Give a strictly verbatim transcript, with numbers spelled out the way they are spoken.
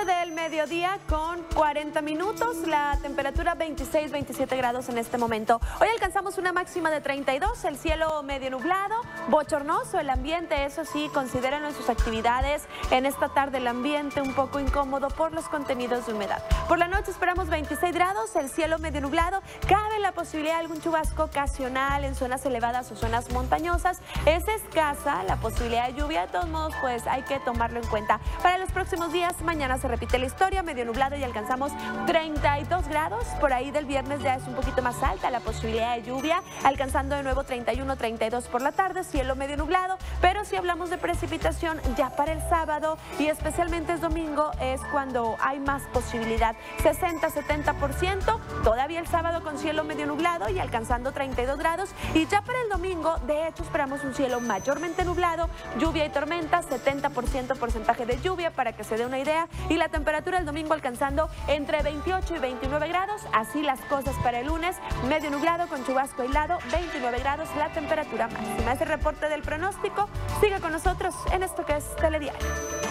del mediodía con cuarenta minutos, la temperatura veintiséis, veintisiete grados en este momento. Hoy alcanzamos una máxima de treinta y dos, el cielo medio nublado, bochornoso el ambiente, eso sí, considérenlo en sus actividades. En esta tarde el ambiente un poco incómodo por los contenidos de humedad. Por la noche esperamos veintiséis grados, el cielo medio nublado, cabe la posibilidad de algún chubasco ocasional en zonas elevadas o zonas montañosas. Es escasa la posibilidad de lluvia, de todos modos pues hay que tomarlo en cuenta. Para los próximos días, mañana se repite la historia, medio nublado y alcanzamos treinta y dos grados. Por ahí del viernes ya es un poquito más alta la posibilidad de lluvia, alcanzando de nuevo treinta y uno, treinta y dos por la tarde, cielo medio nublado. Pero si hablamos de precipitación ya para el sábado y especialmente el domingo es cuando hay más posibilidad, sesenta, setenta por ciento. Todavía el sábado con cielo medio nublado y alcanzando treinta y dos grados. Y ya para el domingo, de hecho, esperamos un cielo mayormente nublado, lluvia y tormenta, setenta por ciento porcentaje de lluvia para que se dé una idea, y la temperatura el domingo alcanzando entre veintiocho y veintinueve grados. Así las cosas para el lunes, medio nublado con chubasco aislado, veintinueve grados la temperatura máxima. Ese reporte del pronóstico, sigue con nosotros en esto que es Telediario.